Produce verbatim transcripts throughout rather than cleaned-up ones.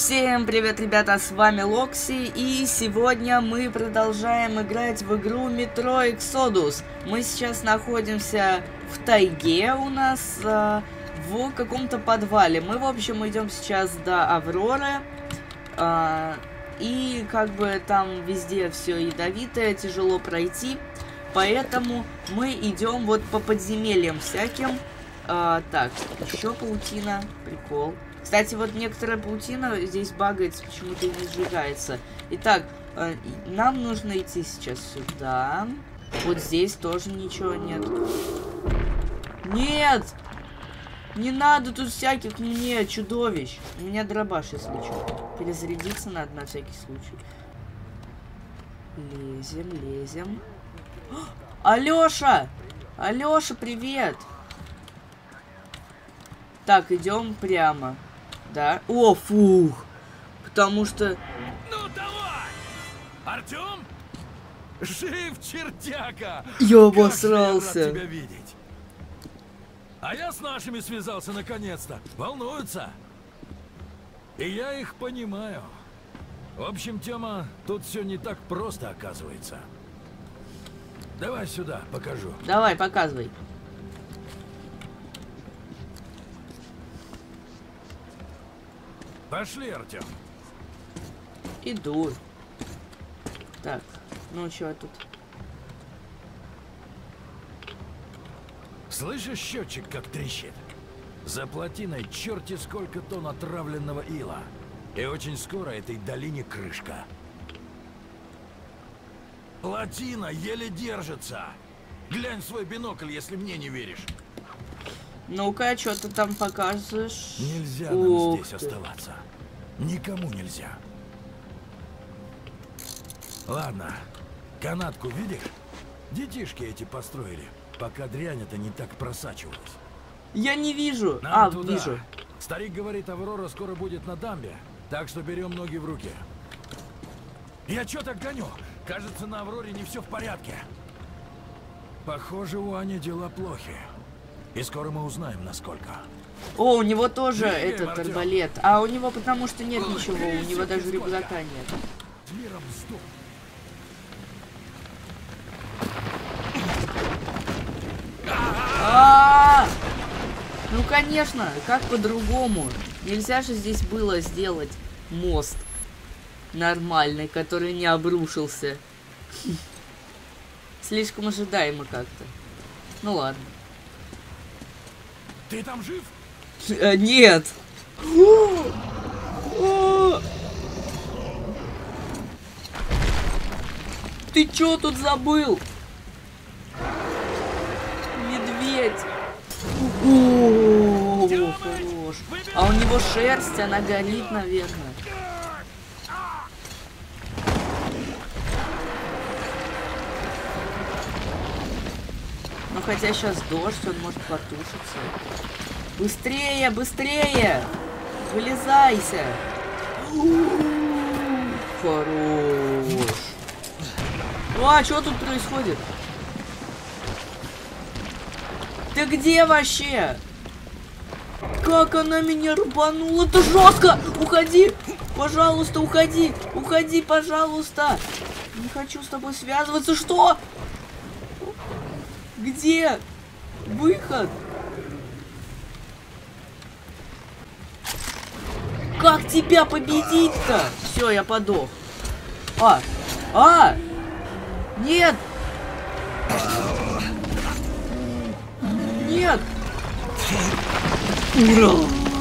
Всем привет, ребята, с вами Локси, и сегодня мы продолжаем играть в игру Metro Exodus. Мы сейчас находимся в тайге у нас, э, в каком-то подвале. Мы, в общем, идем сейчас до Авроры, э, и как бы там везде все ядовитое, тяжело пройти, поэтому мы идем вот по подземельям всяким. Э, так, еще паутина, прикол. Кстати, вот некоторая паутина здесь багается, почему-то и не сжигается. Итак, э, нам нужно идти сейчас сюда. Вот здесь тоже ничего нет. Нет! Не надо тут всяких мне чудовищ. У меня дробаш, если что. Перезарядиться надо на всякий случай. Лезем, лезем. Алёша! Алёша, привет! Так, идем прямо. Да. О, фух. Потому что... Ну давай! Артём? Жив, чертяка! Я обосрался. Как я рад тебя видеть. А я с нашими связался наконец-то. Волнуются. И я их понимаю. В общем, Тёма, тут все не так просто оказывается. Давай сюда, покажу. Давай, показывай. Пошли, Артём. Иду. Так, ну что тут? Слышишь, счетчик как трещит? За плотиной черти сколько тонн отравленного ила. И очень скоро этой долине крышка. Плотина еле держится. Глянь в свой бинокль, если мне не веришь. Ну-ка, что ты там показываешь? Нельзя Ух нам здесь ты. оставаться. Никому нельзя. Ладно, канатку видишь? Детишки эти построили, пока дрянь это не так просачивалась. Я не вижу. Нам а, туда. вижу. Старик говорит, Аврора скоро будет на дамбе, так что берем ноги в руки. Я чё так гоню? Кажется, на Авроре не все в порядке. Похоже, у Ани дела плохи. И скоро мы узнаем, насколько. О, у него тоже Двигаем, этот Артём. арбалет. А у него потому что нет Ой, ничего, у трясёт него даже сколько. рюкзака нет. Миром сдох. А, ну конечно, как по-другому? Нельзя же здесь было сделать мост нормальный, который не обрушился. Слишком ожидаемо как-то. Ну ладно. Ты там жив? Э, нет. Ты чё тут забыл? Медведь. О, хорош. А у него шерсть, она горит, наверное. Ну хотя сейчас дождь, он может потушиться. Быстрее, быстрее! Вылезайся! Хорош! А, что тут происходит? Ты где вообще? Как она меня рубанула? Это жестко! Уходи! Пожалуйста, уходи! Уходи, пожалуйста! Не хочу с тобой связываться. Что? Где? Выход? Как тебя победить-то? Все, я подох. А! А! Нет! Нет! Ура!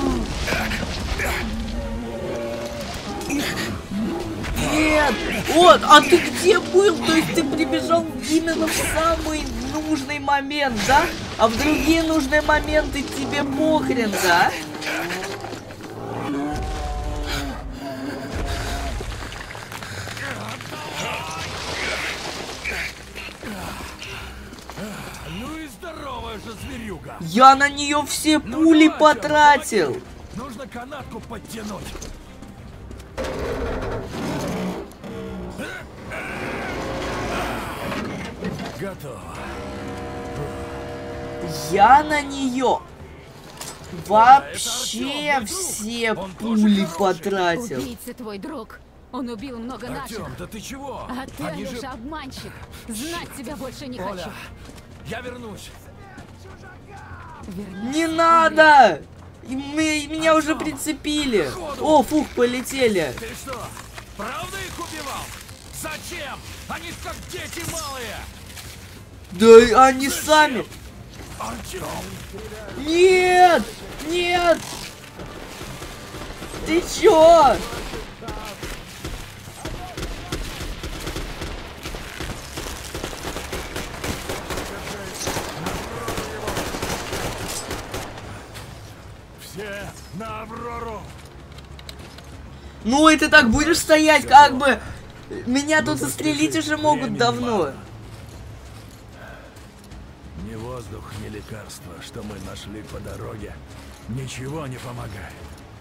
Нет! Вот! А ты где был? То есть ты прибежал именно в самый нужный момент, да? А в другие нужные моменты тебе похрен, да? Ну и здоровая же зверюга. Я на нее все Ну пули давай, Тёма, потратил. молодец. Нужно канатку подтянуть. Готово. Я на нее Вообще все пули потратил. Убийца твой друг. Он убил много наших. Артём, да ты чего? А ты, Они Алёша, же... обманщик. Знать тебя больше не Оля, хочу. я вернусь. Вернись. Не надо! И мы, меня уже прицепили. О, фух, полетели. Ты что, правда их убивал? Зачем? Они ж как дети малые. Да они сами. Артём! Нет! Нет! Ты чё? Все на Аврору! Ну и ты так будешь стоять, как бы. Меня тут застрелить уже могут давно. Ни воздух, ни лекарство, что мы нашли по дороге, ничего не помогает.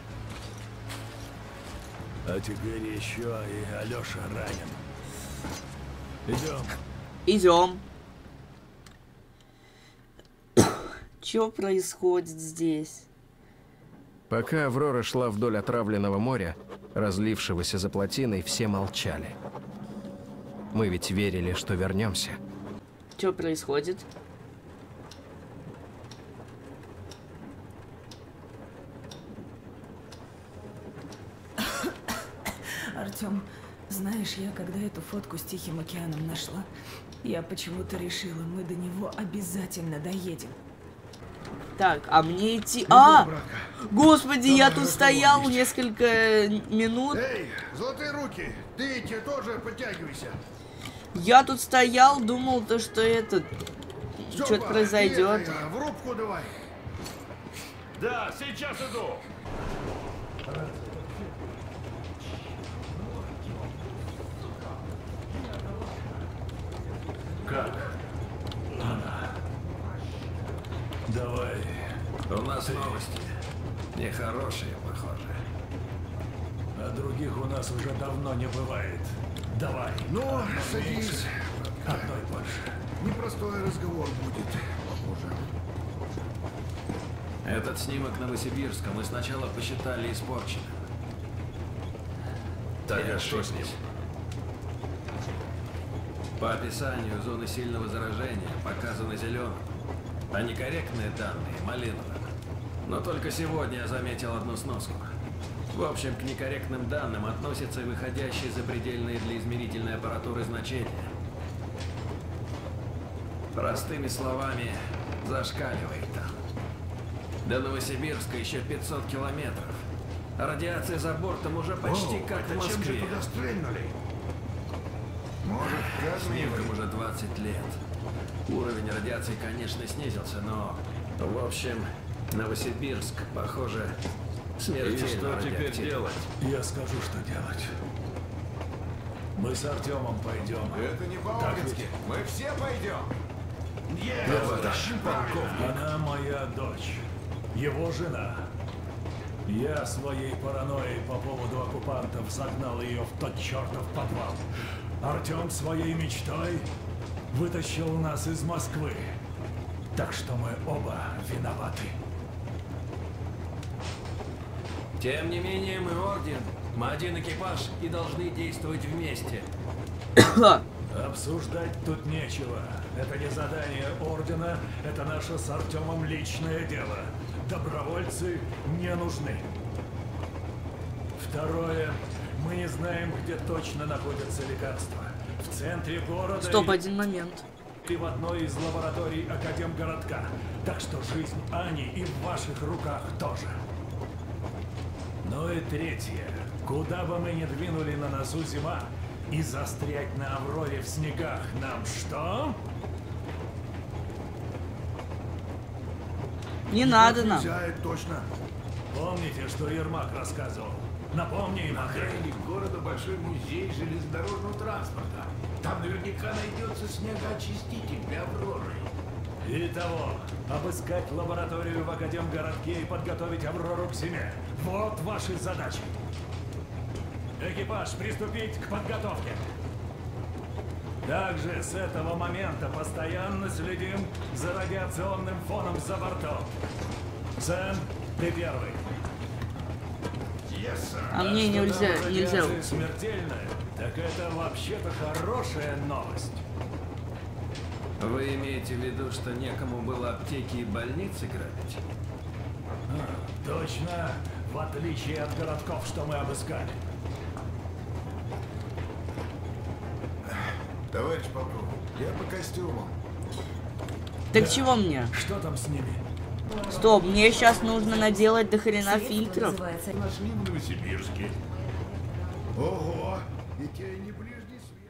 А теперь еще и Алёша ранен. Идем. Идем. Чё происходит здесь? Пока Аврора шла вдоль отравленного моря, разлившегося за плотиной, все молчали. Мы ведь верили, что вернемся. Чё происходит? Артём, знаешь, я когда эту фотку с Тихим океаном нашла, я почему-то решила, мы до него обязательно доедем. Так, а мне идти... А! Господи, я тут стоял несколько минут. Эй, золотые руки, ты те тоже подтягивайся. Я тут стоял, думал, то, что это... Стёпа, Что-то произойдет. ты это, в рубку давай. Да, сейчас иду. Как? Давай. У нас новости. Нехорошие, похоже. А других у нас уже давно не бывает. Давай. Ну, садись. Одной больше. Непростой разговор будет, похоже. Этот снимок Новосибирска мы сначала посчитали испорченным. Так, И а что с ним? ошиблись. По описанию зоны сильного заражения показаны зеленым, а некорректные данные малиновым. Но только сегодня я заметил одну сноску. В общем, к некорректным данным относятся выходящие за предельные для измерительной аппаратуры значения. Простыми словами, зашкаливает там. До Новосибирска еще пятьсот километров. А радиация за бортом уже почти О, как это в чем же Москве. туда стрельнули? Может, Снимкам газовый? уже двадцать лет. Уровень радиации, конечно, снизился, но... В общем, Новосибирск, похоже, смертельно И что теперь радиоактивен. делать? Я скажу, что делать. Мы с Артемом пойдем. Это не Так по-украински. ведь? Мы все пойдем. Я тащу полковник. Она моя дочь. Его жена. Я своей паранойей по поводу оккупантов загнал ее в тот чертов подвал. Артем своей мечтой вытащил нас из Москвы. Так что мы оба виноваты. Тем не менее, мы орден. Мы один экипаж и должны действовать вместе. Обсуждать тут нечего. Это не задание ордена, это наше с Артемом личное дело. Добровольцы не нужны. Второе. Мы не знаем, где точно находятся лекарства. В центре города Стоп, один момент. или в одной из лабораторий Академгородка. Так что жизнь Ани и в ваших руках тоже. Ну и третье. Куда бы мы ни двинули, на носу зима, и застрять на Авроре в снегах нам что? Не надо нам. Нельзя, это точно. Помните, что Ермак рассказывал? Напомни им, На Андрей. окраине города большой музей железнодорожного транспорта. Там наверняка найдется снегоочиститель для Авроры. Итого, обыскать лабораторию в Академгородке и подготовить Аврору к зиме. Вот ваши задачи. Экипаж, приступить к подготовке. Также с этого момента постоянно следим за радиационным фоном за бортом. Сэм, Ты первый. Yes, sir. А мне нельзя, нельзя. Смертельная, так это вообще-то хорошая новость. Вы имеете в виду, что некому было аптеки и больницы грабить? А, точно, в отличие от городков, что мы обыскали. Товарищ полковник, я по костюму. Так Да. чего мне? Что там с ними? Стоп, мне сейчас нужно наделать до хрена Средство фильтров. называется Нашли в Новосибирске. Ого! И те не ближний свет.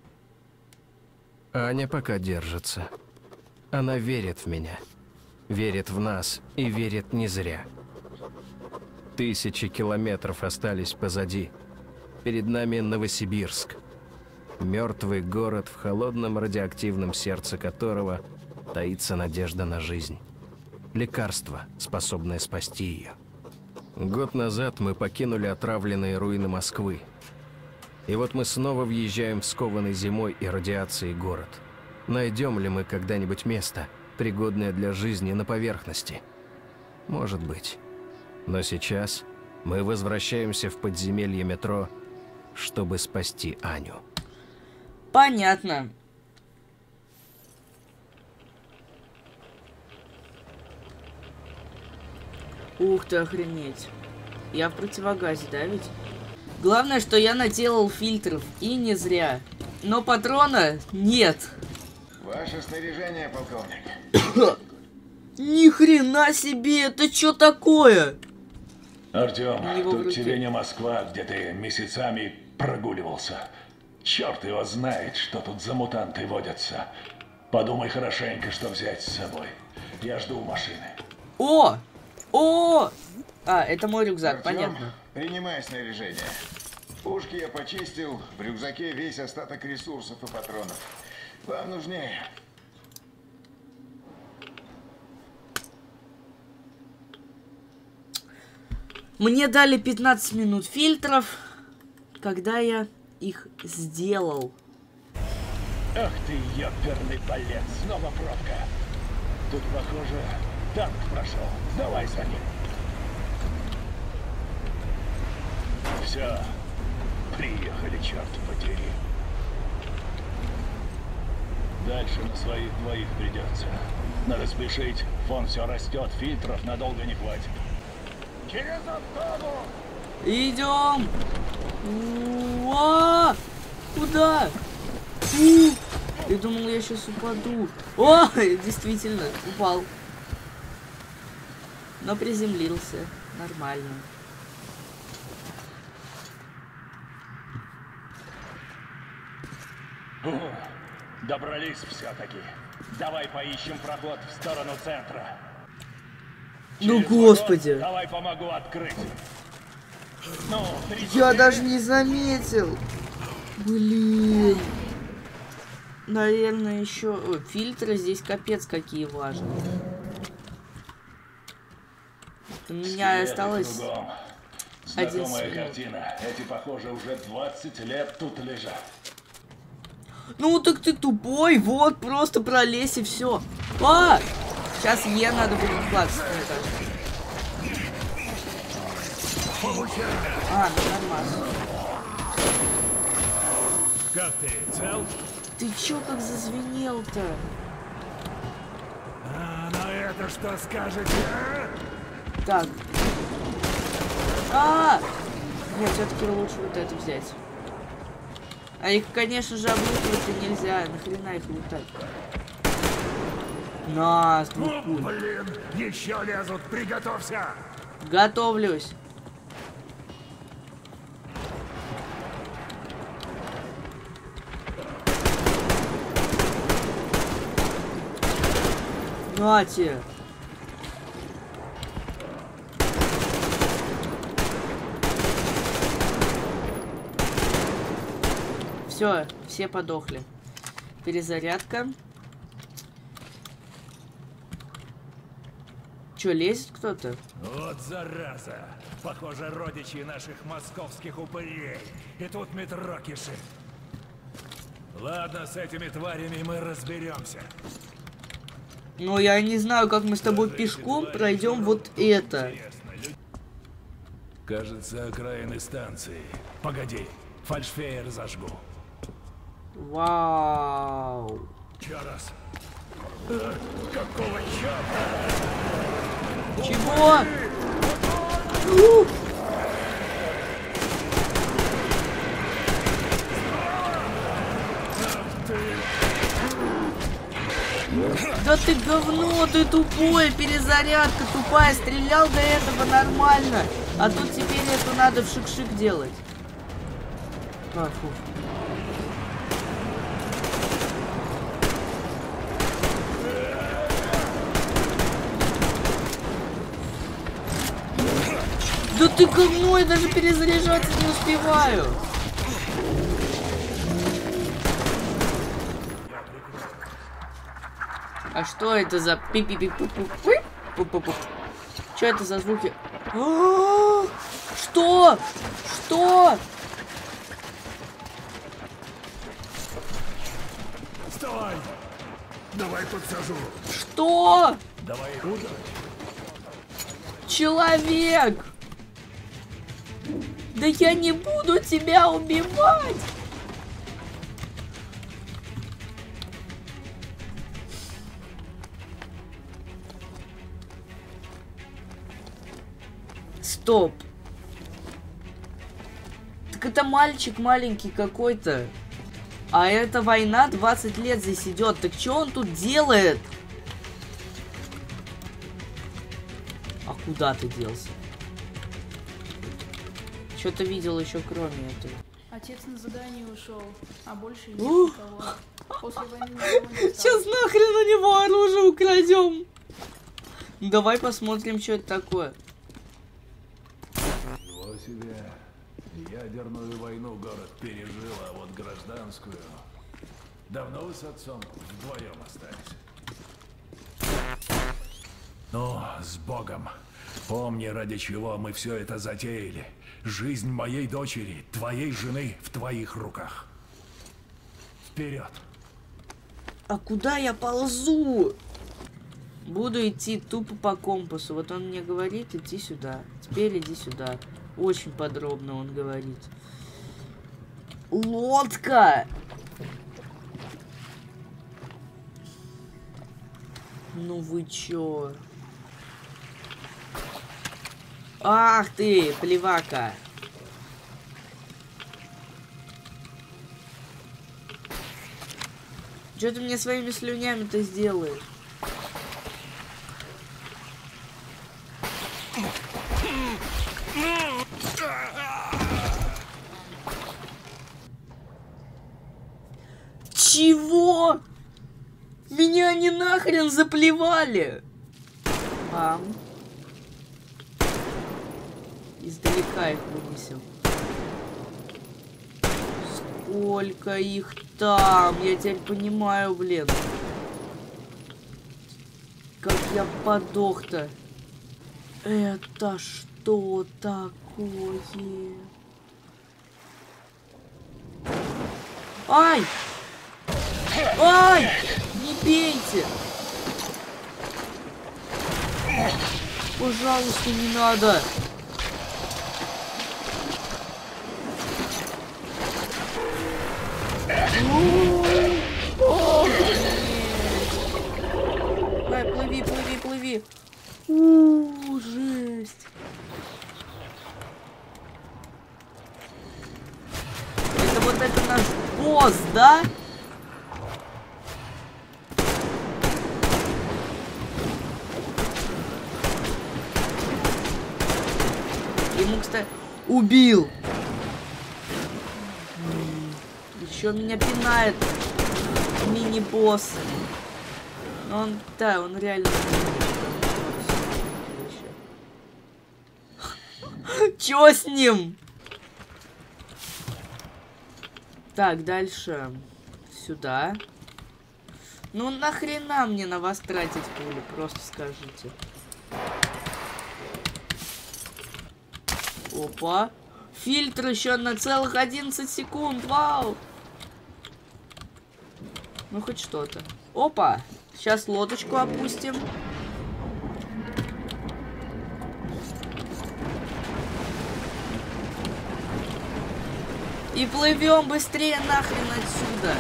Аня пока держится. Она верит в меня. Верит в нас и верит не зря. Тысячи километров остались позади. Перед нами Новосибирск. Мертвый город, в холодном радиоактивном сердце которого таится надежда на жизнь. Лекарство, способное спасти ее. Год назад мы покинули отравленные руины Москвы. И вот мы снова въезжаем в скованный зимой и радиацией город. Найдем ли мы когда-нибудь место, пригодное для жизни на поверхности? Может быть. Но сейчас мы возвращаемся в подземелье метро, чтобы спасти Аню. Понятно. Ух ты, охренеть. Я в противогазе, да, ведь? Главное, что я наделал фильтров, и не зря. Но патрона нет. Ваше снаряжение, полковник. Ни хрена себе, это что такое? Артем, У него в тут руке. тебе не Москва, где ты месяцами прогуливался. Черт его знает, что тут за мутанты водятся. Подумай хорошенько, что взять с собой. Я жду машины. О! О! А, это мой рюкзак, Артем, понятно. принимай снаряжение. Пушки я почистил, в рюкзаке весь остаток ресурсов и патронов. Вам нужнее. Мне дали пятнадцать минут фильтров, когда я их сделал. Ах ты, ёперный болец, снова пробка. Тут, похоже, танк прошел. Давай за ним. Все, приехали, черт подери. Дальше на своих двоих придется. Надо спешить, фон все растет, фильтров надолго не хватит. Через автобус! Идем! Уа! Куда? У! Я думал, я сейчас упаду. О, действительно, упал. Но приземлился. Нормально. О, добрались все-таки. Давай поищем проход в сторону центра. Ну, Через господи. вагон давай помогу открыть. Ну, три, Я четыре. даже не заметил. Блин. Наверное, еще... Ой, фильтры здесь капец какие важные. У меня Скелеты осталось... кругом. один Знакомая минут. картина. Эти, похоже, уже двадцать лет тут лежат. Ну так ты тупой, вот, просто пролезь и все. А! Сейчас Е надо будет клацать, мне кажется. А, ну нормально. Как ты, цел? Ты чё как зазвенел-то? А, на это что скажете, а? Так. А! Нет, все-таки лучше вот это взять. А их, конечно же, облутывать и нельзя. Нахрена их лутать? На, с двух Ну, пуль. блин, еще лезут, приготовься! Готовлюсь. Нате. Все, все подохли. Перезарядка. Че, лезет кто-то? Вот зараза! Похоже, родичи наших московских упырей. И тут метро кишит. Ладно, с этими тварями мы разберемся. Но я не знаю, как мы с тобой пешком пройдем вот это. Кажется, окраины станции. Погоди, фальшфейер зажгу. Вау. Еще раз. Э, какого черта? Чего? У! Да ты говно, ты тупой, перезарядка тупая, стрелял до этого нормально, а тут теперь это надо в шик-шик делать. А, фу. Да ты говно, я даже перезаряжаться не успеваю. А что это за пи пи пи пу пу пу пу пу? Что это за звуки? А-а-а! Что? Что? Вставай! Давай подсажу. Что? Давай удачи. Человек! Да я не буду тебя убивать! Стоп. Так это мальчик маленький какой-то. А эта война двадцать лет здесь идет. Так что он тут делает? А куда ты делся? Что-то видел еще кроме этого. Отец на задание ушел, а больше нет никого. После войны никого не осталось. Сейчас нахрен у него оружие украдем. Давай посмотрим, что это такое. Ничего себе. Ядерную войну город пережил, а вот гражданскую... Давно вы с отцом вдвоем остались? Ну, с Богом. Помни, ради чего мы все это затеяли. Жизнь моей дочери, твоей жены в твоих руках. Вперед! А куда я ползу? Буду идти тупо по компасу. Вот он мне говорит, идти сюда. Теперь иди сюда. Очень подробно он говорит. Лодка! Ну вы чё? Ах ты, плевака! Чё ты мне своими слюнями-то сделаешь? Чего? Меня они нахрен заплевали! Бам. Издалека их вынесем. Сколько их там? Я теперь понимаю, блин. Как я подох-то. Это что такое? Ай! Ай! Не бейте! Пожалуйста, не надо! Давай, плыви, плыви, плыви. У, жесть. Это вот это наш босс, да? Ему, кстати, убил. Еще меня пинает мини-босс. Он, да, он реально... Чё с ним? Так, дальше. Сюда. Ну нахрена мне на вас тратить пули? Просто скажите. Опа. Фильтр еще на целых одиннадцать секунд. Вау. Ну хоть что-то. Опа. Сейчас лодочку опустим. И плывем быстрее нахрен отсюда.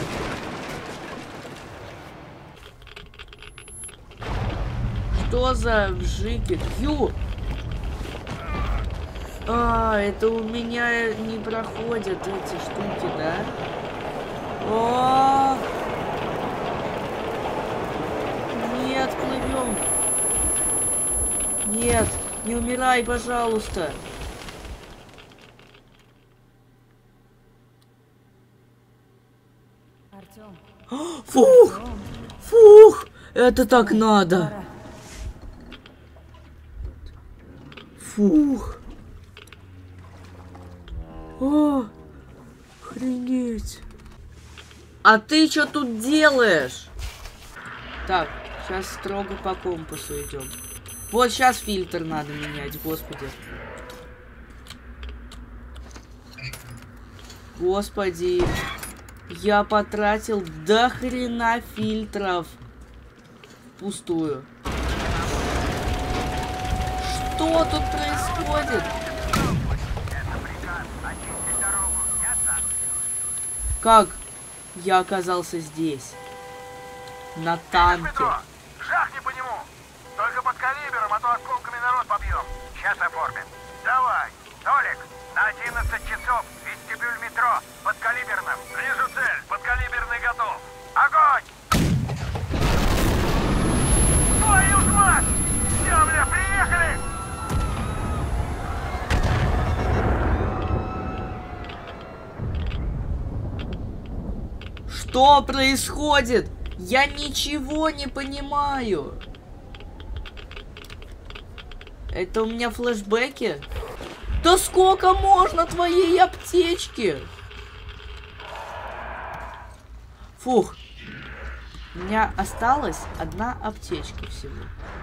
Что за вжики? Ю! А, это у меня не проходят эти штуки, да? О! Нет, плывем. Нет, не умирай, пожалуйста. Артём. Фух! Фух! Это так надо. Фух. О, охренеть. А ты что тут делаешь? Так, сейчас строго по компасу идем. Вот сейчас фильтр надо менять, господи. Господи. Я потратил до хрена фильтров. Пустую. Что тут происходит? Как я оказался здесь? На танке. Жахни по нему! Только под калибром, а то осколками народ побьем. Сейчас оформим. Давай, Толик, на одиннадцать часов вестибюль метро. Подкалиберным. Вижу цель. Подкалиберный готов. Огонь! Твою ж мать! Все, бля, приехали! Что происходит? Я ничего не понимаю. Это у меня флешбеки? Да сколько можно твоей аптечки? Фух. У меня осталась одна аптечка всего.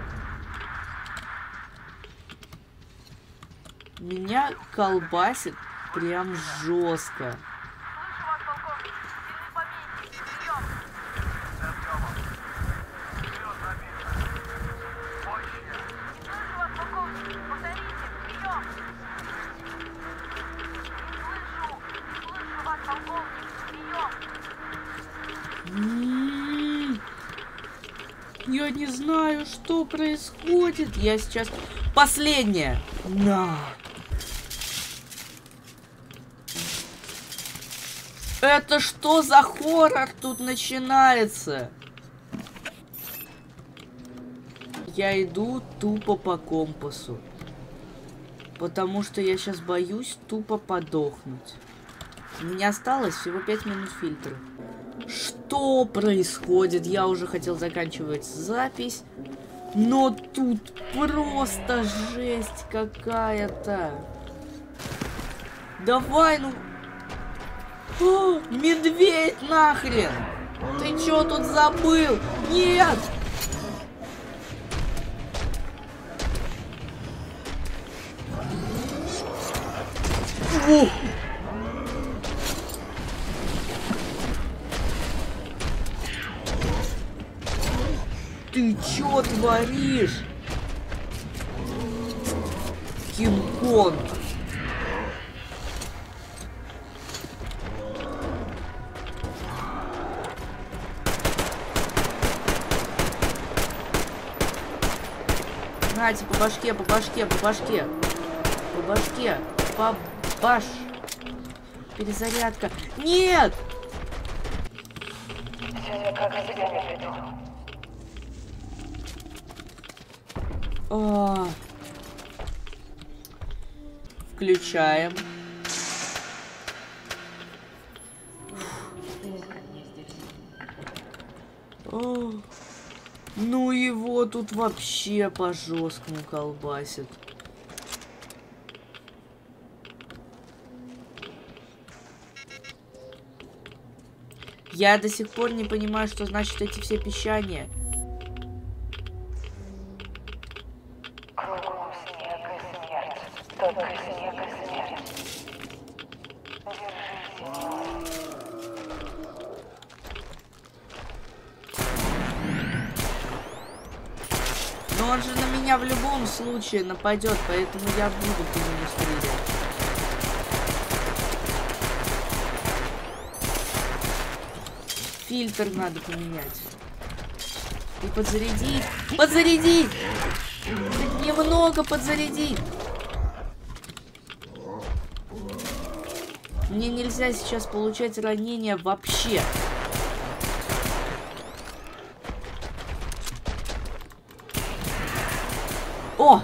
Меня колбасит прям жестко. Я не знаю, что происходит. Я сейчас... Последняя. На. Это что за хоррор тут начинается? Я иду тупо по компасу. Потому что я сейчас боюсь тупо подохнуть. У меня осталось всего пять минут фильтра. Что происходит? Я уже хотел заканчивать запись. Но тут просто жесть какая-то. Давай, ну... О, медведь нахрен! Ты чё тут забыл? Нет! Ух! Ты чё творишь? Кинг-Конг. Нате, по башке, по башке, по башке. По башке. По баш. Перезарядка. Нет! Сегодня как я себя не приду. О. Включаем. О. Ну его тут вообще по жесткому колбасит. Я до сих пор не понимаю, что значит эти все пищания. Кругом снег и смерть. Только снег и смерть. Держись. он же на меня в любом случае нападет, поэтому я буду по нему стрелять. Фильтр надо поменять. И подзарядить. Подзарядить! Немного подзарядить. Мне нельзя сейчас получать ранения вообще. О!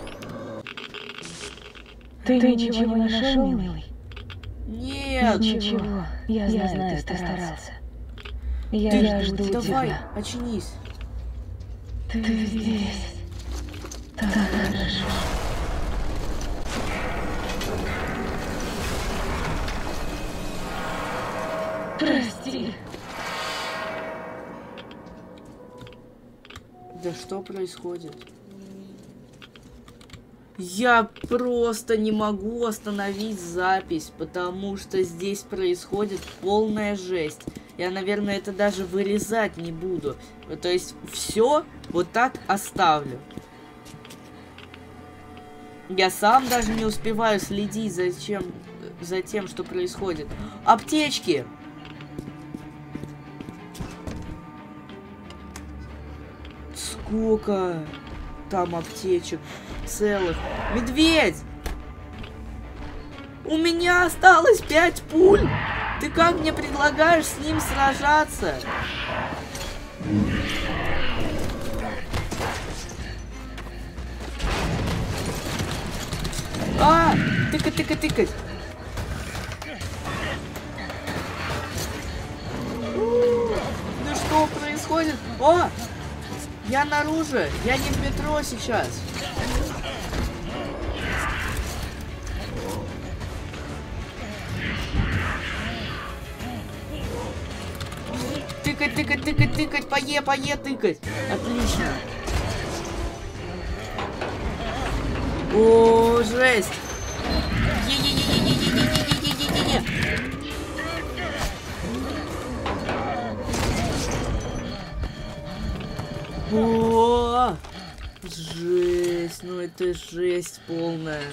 Ты, ты ничего не нашел, милый? Нет. Ничего. Я, я знаю, ты старался. Я, ты, я жду давай, тебя. очнись. Ты, ты здесь. Так хорошо. Прости. Да что происходит? Я просто не могу остановить запись, потому что здесь происходит полная жесть. Я, наверное, это даже вырезать не буду. То есть все вот так оставлю. Я сам даже не успеваю следить за, чем, за тем, что происходит. Аптечки! Сколько там аптечек целых? Медведь! У меня осталось пять пуль! Ты как мне предлагаешь с ним сражаться? А! Тыкать, тыкать, тыкать! Ну что происходит? О! Я наружу! Я не в метро сейчас! Тыкать, тыкать, тыкать, тыкать, пое, пое, тыкать. Отлично. О, жесть. Е-е-е-е-е-е-е-е-е-е-е-е. О, жесть, ну это жесть полная.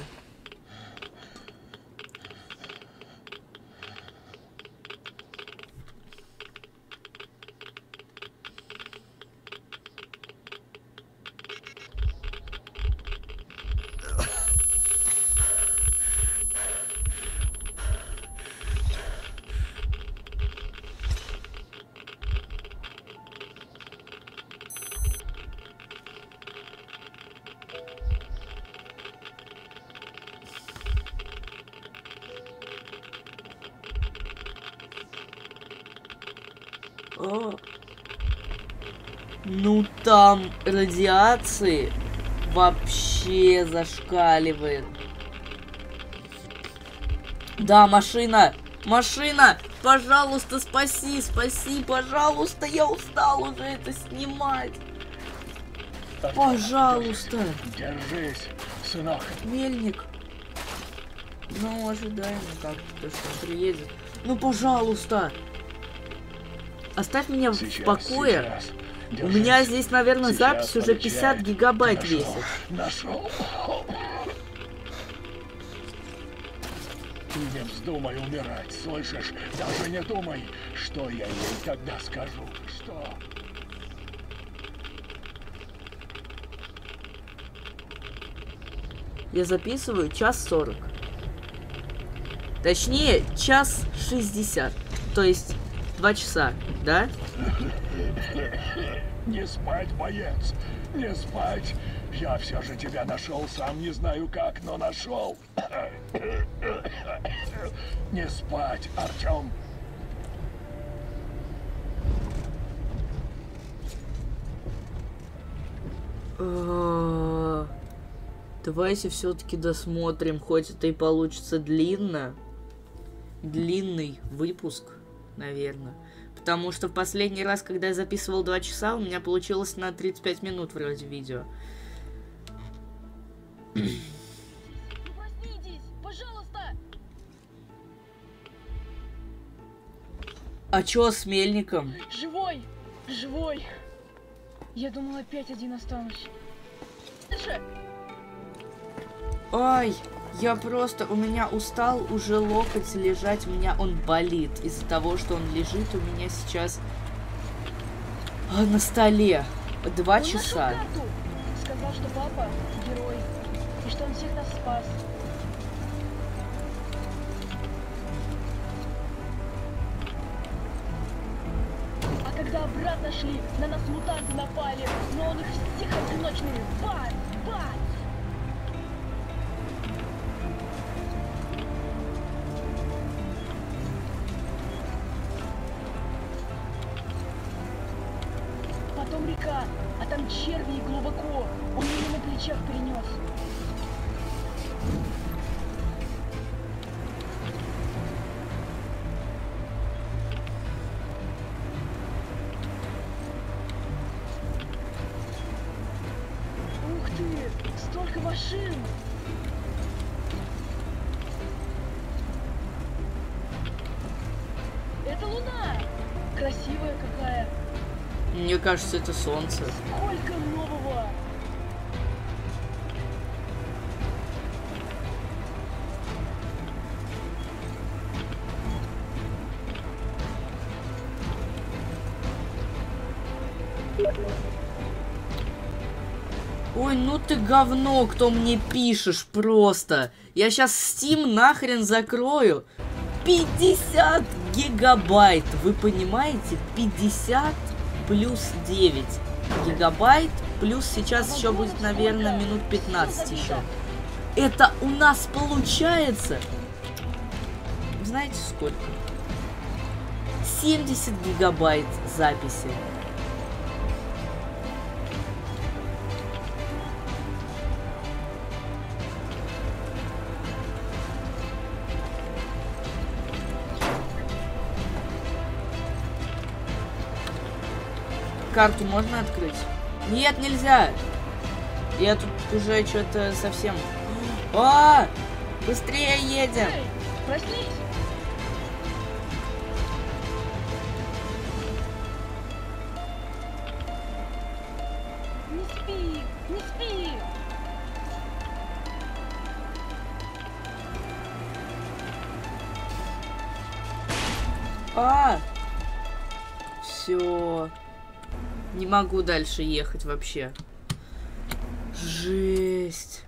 О. Ну там радиации вообще зашкаливает. Да, машина! Машина! Пожалуйста, спаси, спаси, пожалуйста, я устал уже это снимать. Пожалуйста. Держись, сынок. Мельник. Ну, ожидаем как-то, что он приедет. Ну, пожалуйста. Оставь меня сейчас, в покое. У меня здесь, наверное, сейчас запись уже пятьдесят гигабайт нашел, весит. Нашел. Ты не вздумай умирать, слышишь? Даже не думай, что я ей тогда скажу. Что? Я записываю час сорок. Точнее, час шестьдесят. То есть два часа, да? Не спать, боец, не спать. Я все же тебя нашел, сам не знаю как, но нашел. Не спать, Артем. Давайте все-таки досмотрим, хоть это и получится длинно. Длинный выпуск, наверное. Потому что в последний раз, когда я записывал два часа, у меня получилось на тридцать пять минут вроде видео. Проснитесь, пожалуйста! А чё с Мельником? Живой! Живой! Я думал, опять один останусь. Ай, я просто, у меня устал уже локоть лежать, у меня он болит из-за того, что он лежит у меня сейчас а, на столе два часа. Сказал, что папа герой и что он всех нас спас. А когда обратно шли, на нас мутанты напали, но он их всех одиночными. Бать! Бать! Потом река, а там черви и глубоко. Он меня на плечах перенес. Ух ты, столько машин! Это луна! Красивая какая! Мне кажется, это солнце. Сколько нового! Ой, ну ты говно, кто мне пишешь просто. Я сейчас Steam нахрен закрою. пятьдесят гигабайт, вы понимаете? пятьдесят плюс девять гигабайт, плюс сейчас еще будет, наверное, минут пятнадцать еще. Это у нас получается, знаете сколько? семьдесят гигабайт записи. Карту можно открыть? Нет, нельзя. Я тут уже что-то совсем... О! Быстрее едем! Эй, проснись! Не спи! Не спи! А! Все. Не могу дальше ехать вообще. Жесть.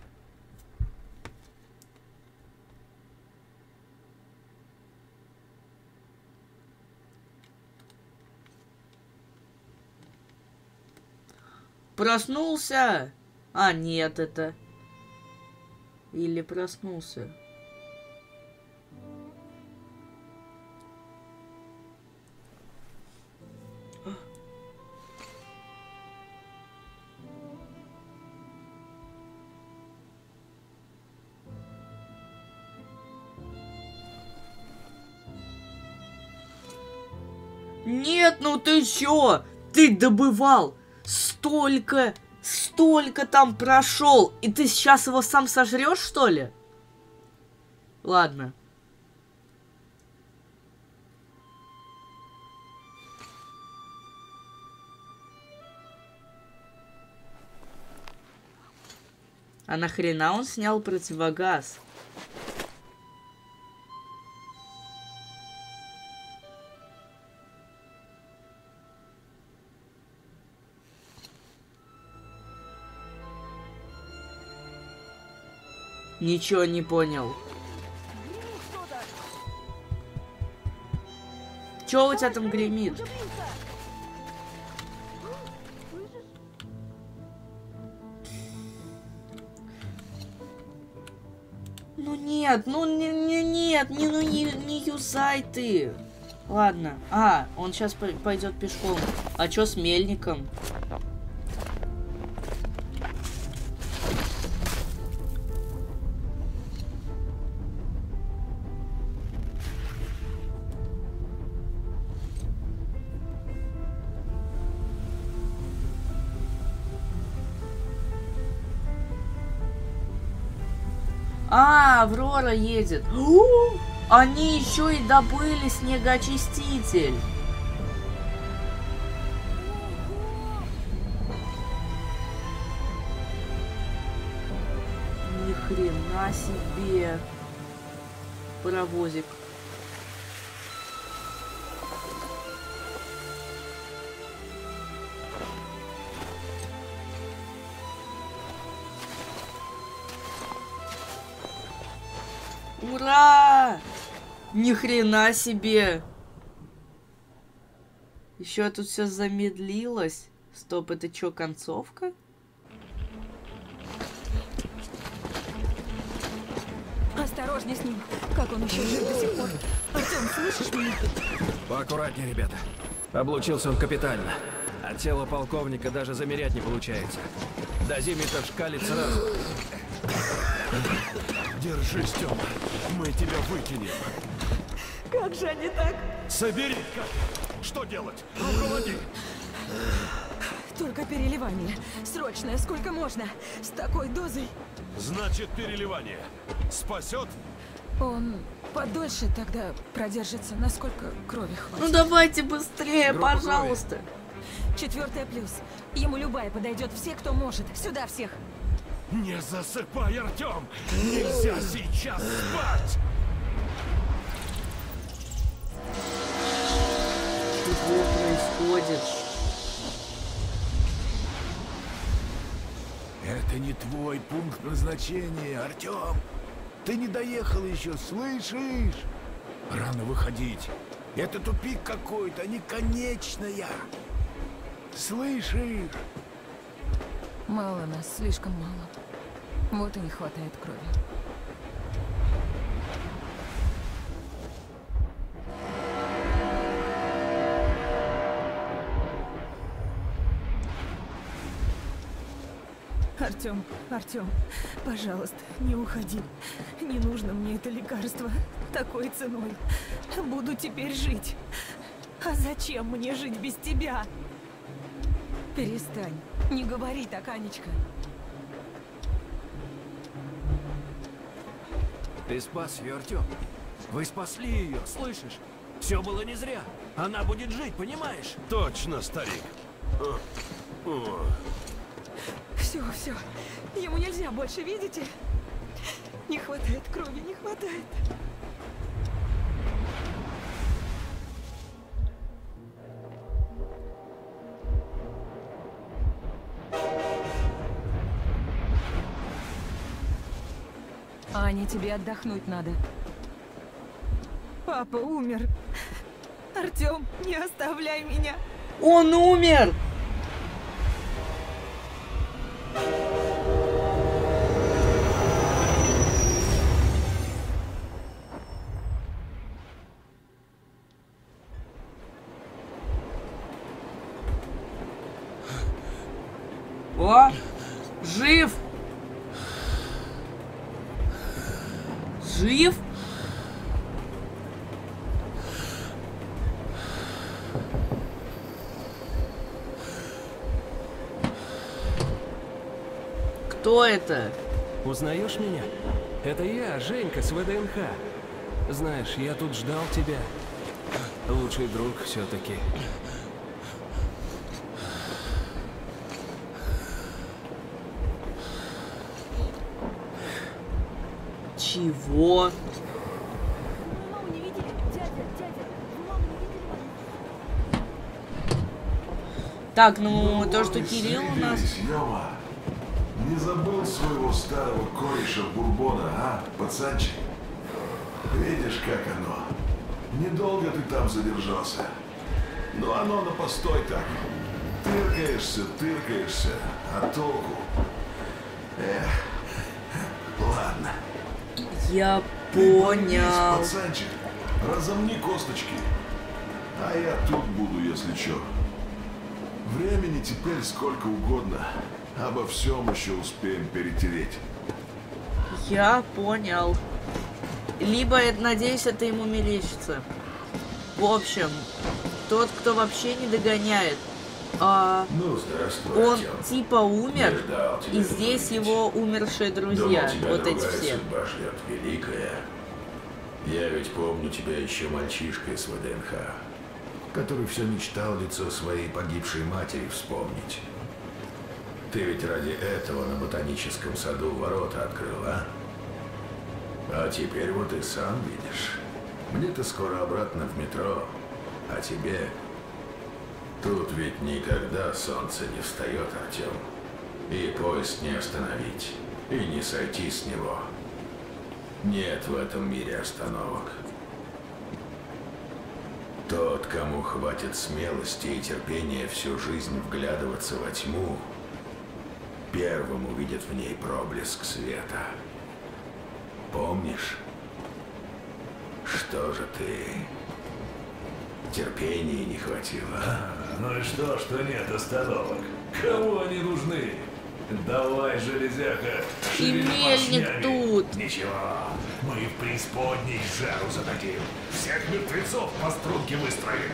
Проснулся? А, нет, это... Или проснулся? Нет, ну ты чё? Ты добывал столько, столько там прошел, и ты сейчас его сам сожрешь, что ли? Ладно. А нахрена он снял противогаз? Ничего не понял. Чё у тебя там гремит? Ну нет, ну не, не, нет, не, ну не, не юзай ты. Ладно. А, он сейчас пойдет пешком. А чё с мельником? А, Аврора едет. У-у-у! Они еще и добыли снегоочиститель. хрена себе. Паровозик. Ура! Ни хрена себе! Еще тут все замедлилось. Стоп, это что, концовка? Осторожней с ним. Как он еще жив до сих пор? Артем, слышишь меня? Поаккуратнее, ребята. Облучился он капитально. От тела полковника даже замерять не получается. Дозиметр шкалит сразу. Держись, Тёма. Мы тебя выкинем. Как же они так? Собери. Что делать? Руководи. Только переливание. Срочное, сколько можно. С такой дозой. Значит, переливание. Спасет? Он подольше тогда продержится, насколько крови хватит. Ну давайте быстрее, группа пожалуйста. Крови. Четвертое плюс. Ему любая подойдет. Все, кто может. Сюда всех. Не засыпай, Артем! Нельзя сейчас спать! Что происходит? Это не твой пункт назначения, Артем. Ты не доехал еще, слышишь? Рано выходить. Это тупик какой-то, а не конечная. Слышишь? Мало нас, слишком мало. Вот и не хватает крови. Артем, Артем, пожалуйста, не уходи. Не нужно мне это лекарство такой ценой. Буду теперь жить. А зачем мне жить без тебя? Перестань. Не говори так, Анечка. Ты спас ее, Артем. Вы спасли ее, слышишь? Все было не зря. Она будет жить, понимаешь? Точно, старик. О, о. Все, все. Ему нельзя больше, видите? Не хватает крови, не хватает. Аня, тебе отдохнуть надо. Папа умер. Артем, не оставляй меня. Он умер! О! Жив! Жив? Кто это? Узнаешь меня? Это я, Женька с вэ дэ эн ха. Знаешь, я тут ждал тебя. Лучший друг все-таки. Чего? Так, ну, ну то, что Кирилл у нас... Ёма. Не забыл своего старого кореша Бурбона, а, пацанчик? Видишь, как оно? Недолго ты там задержался. Но оно на постой так. Тыркаешься, тыркаешься, а толку? Эх, ладно. Я понял. Ложись, пацанчик, разомни косточки. А я тут буду, если чё. Времени теперь сколько угодно. Обо всем еще успеем перетереть. Я понял. Либо, надеюсь, это ему мерещится. В общем, тот, кто вообще не догоняет, а, ну, здравствуй, он Артем. типа умер, и здесь его умершие друзья. Думал, вот эти все. Судьба ждет великая. Я ведь помню тебя еще мальчишкой с вэ дэ эн ха, который все мечтал лицо своей погибшей матери вспомнить. Ты ведь ради этого на ботаническом саду ворота открыл, а? А теперь вот и сам видишь. Мне-то скоро обратно в метро, а тебе... Тут ведь никогда солнце не встает, Артем. И поезд не остановить, и не сойти с него. Нет в этом мире остановок. Тот, кому хватит смелости и терпения всю жизнь вглядываться во тьму, первым увидит в ней проблеск света. Помнишь? Что же ты? Терпения не хватило. Ну и что, что нет остановок? Кому они нужны? Давай, железяка, И мельник тут. Ничего, мы в преисподней жару зададим. Всех мертвецов по струнке выстроим.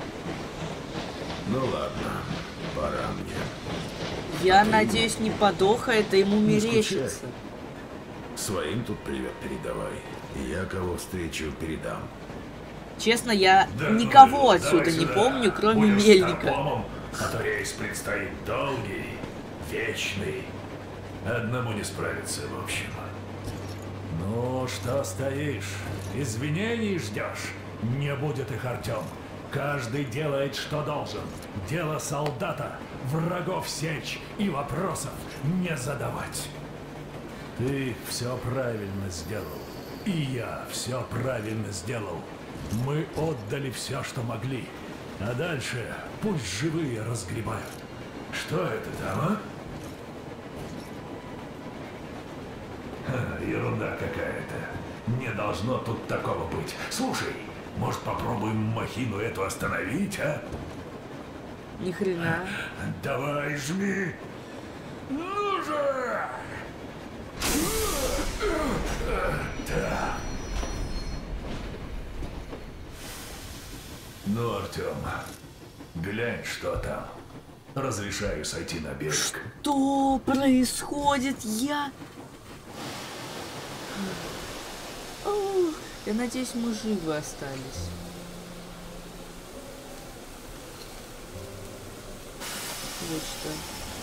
Ну ладно, пора мне. Я надеюсь, не подох, а это ему мерещится. Своим тут привет передавай. И я кого встречу, передам. Честно, я Да, никого ну, отсюда давай не сюда. помню, кроме Будешь мельника. старпомом, а то рейс предстоит долгий, вечный. Одному не справиться, в общем. Ну, что стоишь? Извинений ждешь? Не будет их, Артем. Каждый делает, что должен. Дело солдата — врагов сечь и вопросов не задавать. Ты все правильно сделал. И я все правильно сделал. Мы отдали все, что могли. А дальше пусть живые разгребают. Что это там, а? Ха, ерунда какая-то. Не должно тут такого быть. Слушай, может попробуем махину эту остановить, а? Ни хрена. Давай, жми. Ну же! Так. Ну, Артем, глянь, что там. Разрешаю сойти на берег. Что происходит? Я... Ох, я надеюсь, мы живы остались. Вот что.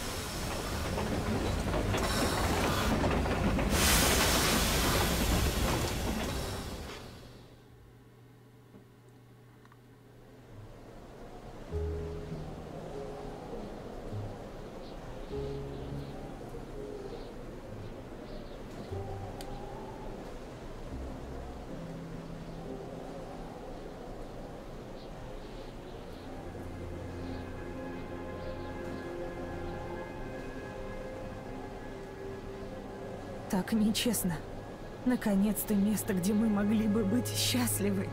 Так нечестно. Наконец-то место, где мы могли бы быть счастливы.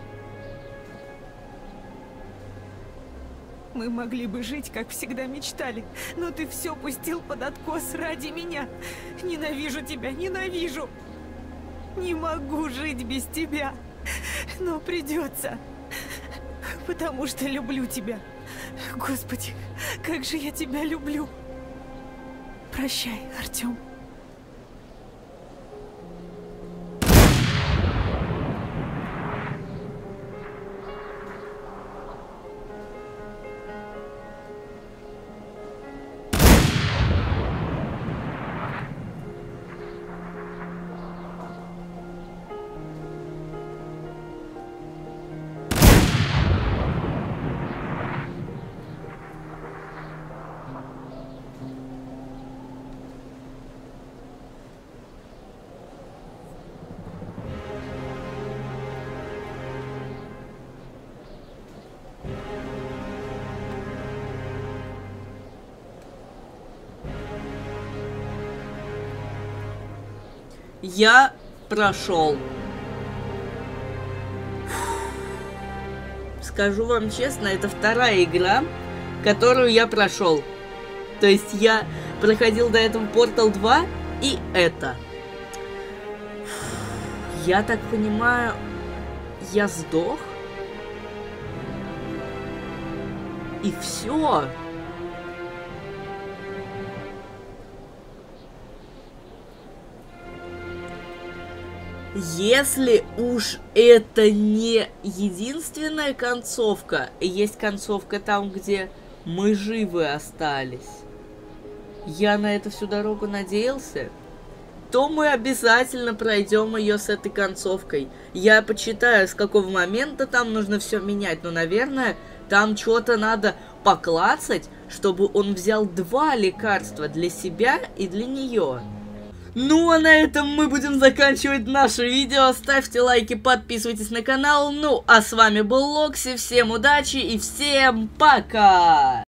Мы могли бы жить, как всегда мечтали, но ты все пустил под откос ради меня. Ненавижу тебя, ненавижу. Не могу жить без тебя, но придется, потому что люблю тебя. Господи, как же я тебя люблю. Прощай, Артем. Я прошел. Скажу вам честно, это вторая игра, которую я прошел. То есть я проходил до этого Портал два и это. Я так понимаю, я сдох? И все. Если уж это не единственная концовка, есть концовка там, где мы живы остались. Я на это всю дорогу надеялся, то мы обязательно пройдем ее с этой концовкой. Я почитаю, с какого момента там нужно все менять, но, наверное, там что-то надо поклацать, чтобы он взял два лекарства для себя и для нее. Ну, а на этом мы будем заканчивать наше видео. Ставьте лайки, подписывайтесь на канал. Ну, а с вами был Локси. Всем удачи и всем пока!